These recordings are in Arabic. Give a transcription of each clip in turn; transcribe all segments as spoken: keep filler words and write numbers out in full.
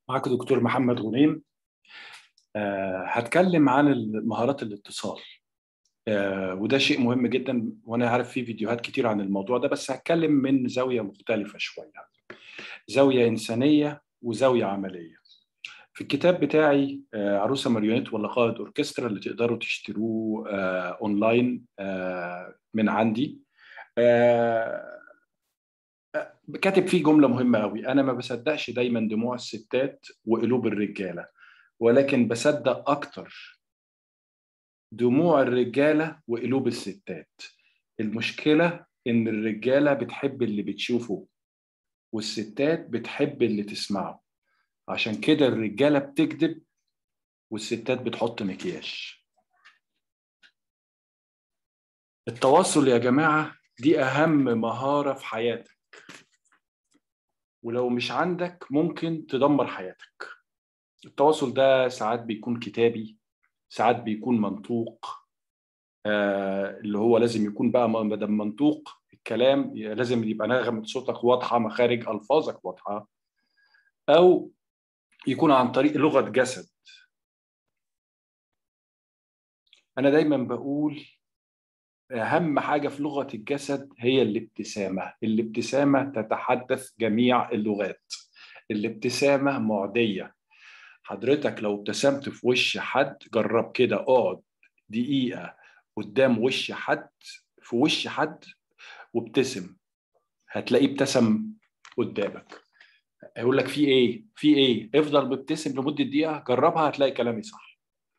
معاك دكتور محمد غنيم. آه هتكلم عن مهارات الاتصال. آه وده شيء مهم جدا، وانا عارف في فيديوهات كتير عن الموضوع ده، بس هتكلم من زاوية مختلفة شوية، زاوية إنسانية وزاوية عملية. في الكتاب بتاعي آه عروسة ماريونيت ولا قائد أوركسترا، اللي تقدروا تشتروه آه أونلاين آه من عندي. آه كاتب فيه جملة مهمة قوي: أنا ما بصدقش دايما دموع الستات وقلوب الرجالة، ولكن بصدق أكتر دموع الرجالة وقلوب الستات. المشكلة إن الرجالة بتحب اللي بتشوفه، والستات بتحب اللي تسمعه. عشان كده الرجالة بتكذب والستات بتحط مكياج. التواصل يا جماعة دي أهم مهارة في حياتك، ولو مش عندك ممكن تدمر حياتك. التواصل ده ساعات بيكون كتابي، ساعات بيكون منطوق. آه اللي هو لازم يكون بقى ما دام منطوق الكلام لازم يبقى نغمة صوتك واضحة، مخارج ألفاظك واضحة، أو يكون عن طريق لغة جسد. أنا دايما بقول أهم حاجة في لغة الجسد هي الابتسامة. الابتسامة تتحدث جميع اللغات. الابتسامة معدية. حضرتك لو ابتسمت في وش حد، جرب كده، اقعد دقيقة قدام وش حد، في وش حد، وابتسم، هتلاقيه ابتسم قدامك. هيقول لك في ايه في ايه افضل مبتسم لمدة دقيقة، جربها هتلاقي كلامي صح.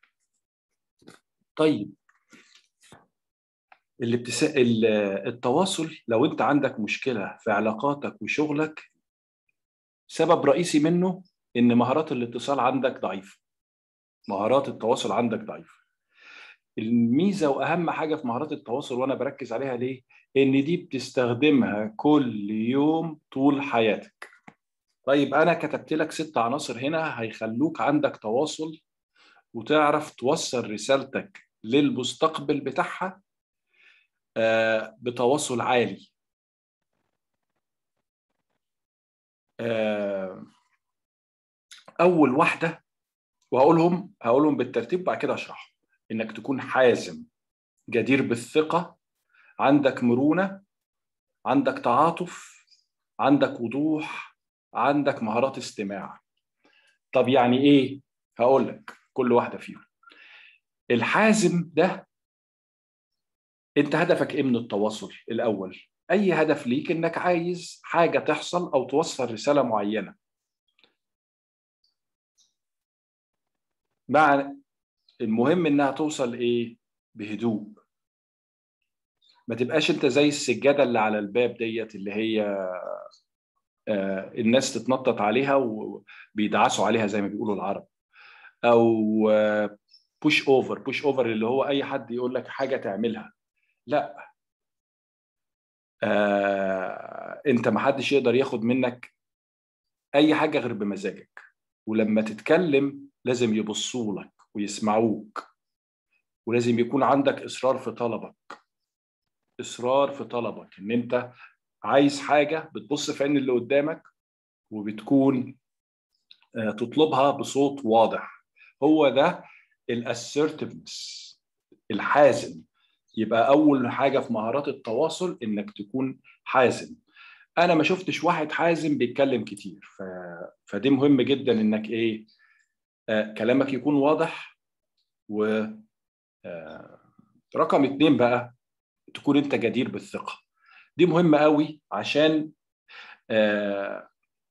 طيب، الابتسا... ال- التواصل، لو انت عندك مشكلة في علاقاتك وشغلك، سبب رئيسي منه ان مهارات الاتصال عندك ضعيفة، مهارات التواصل عندك ضعيفة. الميزة واهم حاجة في مهارات التواصل وانا بركز عليها ليه؟ ان دي بتستخدمها كل يوم طول حياتك. طيب انا كتبت لك ست عناصر هنا هيخلوك عندك تواصل وتعرف توصل رسالتك للمستقبل بتاعها آه، بتواصل عالي. آه، اول واحده، وهقولهم هقولهم بالترتيب بعد كده اشرحهم: انك تكون حازم، جدير بالثقه، عندك مرونه، عندك تعاطف، عندك وضوح، عندك مهارات استماع. طب يعني ايه؟ هقول لك كل واحده فيهم. الحازم ده، انت هدفك ايه من التواصل الاول؟ اي هدف ليك انك عايز حاجه تحصل او توصل رساله معينه. مع المهم انها توصل ايه؟ بهدوء. ما تبقاش انت زي السجاده اللي على الباب ديت، اللي هي آه الناس تتنطط عليها وبيدعسوا عليها زي ما بيقولوا العرب، او بوش اوفر. بوش اوفر اللي هو اي حد يقول لك حاجه تعملها. لا، آه انت ما حدش يقدر ياخد منك اي حاجه غير بمزاجك. ولما تتكلم لازم يبصوا لك ويسمعوك، ولازم يكون عندك اصرار في طلبك. اصرار في طلبك ان انت عايز حاجه، بتبص في عين اللي قدامك وبتكون آه، تطلبها بصوت واضح. هو ده الاسيرتيفنس، الحازم. يبقى اول حاجه في مهارات التواصل انك تكون حازم. انا ما شفتش واحد حازم بيتكلم كتير، ف... فدي مهم جدا انك ايه، آه كلامك يكون واضح. و آه رقم اتنين بقى، تكون انت جدير بالثقة. دي مهمة قوي عشان آه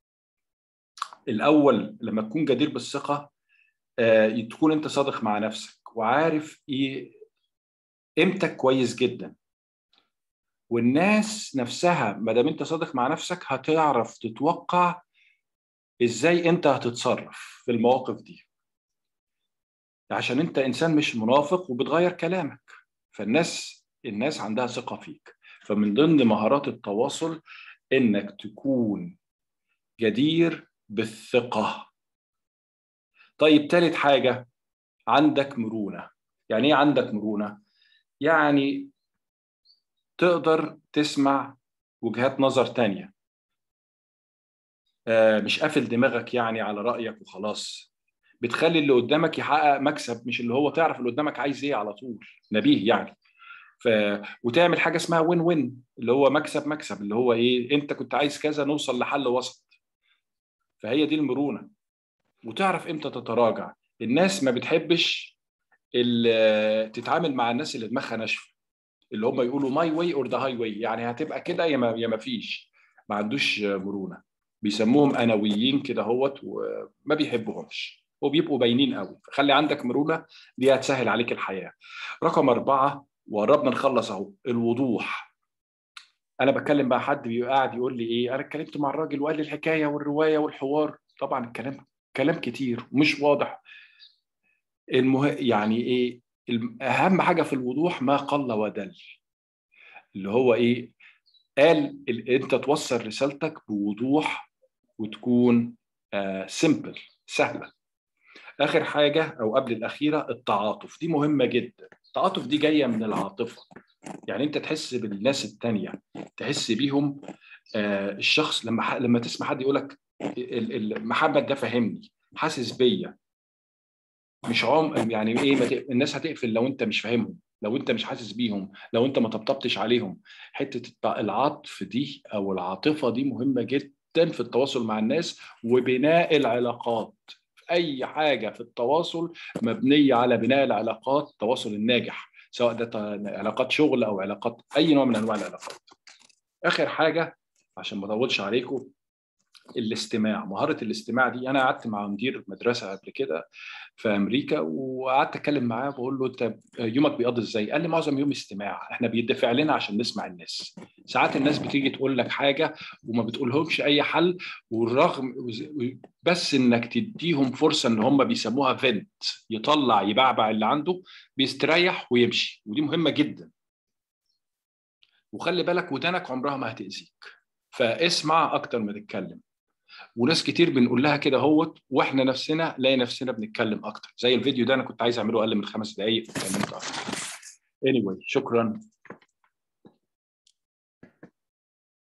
الاول لما تكون جدير بالثقة آه تكون انت صادق مع نفسك وعارف ايه قيمتك كويس جدا. والناس نفسها ما دام انت صادق مع نفسك هتعرف تتوقع ازاي انت هتتصرف في المواقف دي، عشان انت انسان مش منافق وبتغير كلامك. فالناس الناس عندها ثقة فيك. فمن ضمن مهارات التواصل انك تكون جدير بالثقة. طيب، تالت حاجة، عندك مرونة. يعني ايه عندك مرونة؟ يعني تقدر تسمع وجهات نظر تانية. آه، مش قافل دماغك يعني على رايك وخلاص. بتخلي اللي قدامك يحقق مكسب، مش اللي هو تعرف اللي قدامك عايز ايه على طول. نبيه يعني. ف... وتعمل حاجه اسمها وين وين، اللي هو مكسب مكسب، اللي هو ايه، انت كنت عايز كذا نوصل لحل وسط. فهي دي المرونه. وتعرف امتى تتراجع. الناس ما بتحبش ال- تتعامل مع الناس اللي دماغها ناشفه، اللي هم يقولوا ماي واي اور ذا هاي واي، يعني هتبقى كده يا ما يا ما فيش. ما عندوش مرونه. بيسموهم انويين كده هوت، وما بيحبوهمش وبيبقوا باينين قوي. فخلي عندك مرونه، دي هتسهل عليك الحياه. رقم أربعة، وقربنا نخلص أهو، الوضوح. أنا بتكلم بقى، حد بيبقى قاعد يقول لي إيه، أنا اتكلمت مع الراجل وقال لي الحكاية والرواية والحوار. طبعا الكلام كلام كتير ومش واضح. المه... يعني إيه، الم- أهم حاجة في الوضوح ما قل ودل. اللي هو إيه، قال ال... أنت توصل رسالتك بوضوح وتكون آه سيمبل، سهلة. آخر حاجة أو قبل الأخيرة، التعاطف. دي مهمة جدا. التعاطف دي جاية من العاطفة. يعني انت تحس بالناس التانية، تحس بيهم. آه الشخص لما ح... لما تسمع حد يقول لك ال- ال- محمد ده فاهمني، حاسس بيا. مش عم يعني ايه، ما ت... الناس هتقفل لو انت مش فاهمهم، لو انت مش حاسس بيهم، لو انت ما طبطبتش عليهم. حتة الت- العطف دي او العاطفة دي مهمة جدا في التواصل مع الناس وبناء العلاقات. اي حاجة في التواصل مبنية على بناء العلاقات، التواصل الناجح، سواء ده ت- علاقات شغل او علاقات اي نوع من انواع العلاقات. اخر حاجة عشان ما اطولش عليكم، الاستماع. مهارة الاستماع دي، أنا قعدت مع مدير مدرسة قبل كده في أمريكا، وقعدت أتكلم معاه بقول له أنت يومك بيقضي إزاي؟ قال لي معظم يوم استماع، إحنا بيدفع لنا عشان نسمع الناس. ساعات الناس بتيجي تقول لك حاجة وما بتقولهمش أي حل، والرغم بس إنك تديهم فرصة إن هم بيسموها فنت، يطلع يبعبع اللي عنده، بيستريح ويمشي. ودي مهمة جدا. وخلي بالك ودانك عمرها ما هتأذيك، فاسمع أكتر ما تتكلم. وناس كتير بنقول لها كده هوت، واحنا نفسنا لاقي نفسنا بنتكلم اكتر. زي الفيديو ده انا كنت عايز اعمله اقل من خمس دقائق، اتكلمت اكتر. anyway، شكرا.